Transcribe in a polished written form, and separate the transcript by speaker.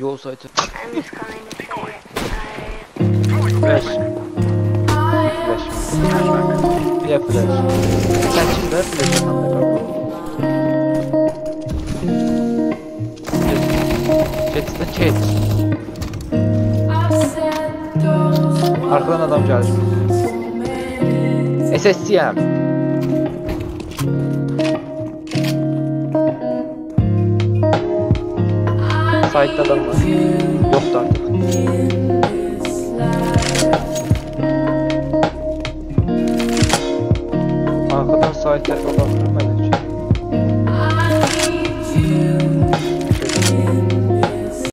Speaker 1: Yol saytı.
Speaker 2: I'm just calling to say
Speaker 1: Flash. Flash. Bir flash. Sen şimdi flash atanlar. Chat'te chat. Arkadan adam geldi. SSCM. Site'da adam var. Yoktu artık. Arkadan site'e bakalım.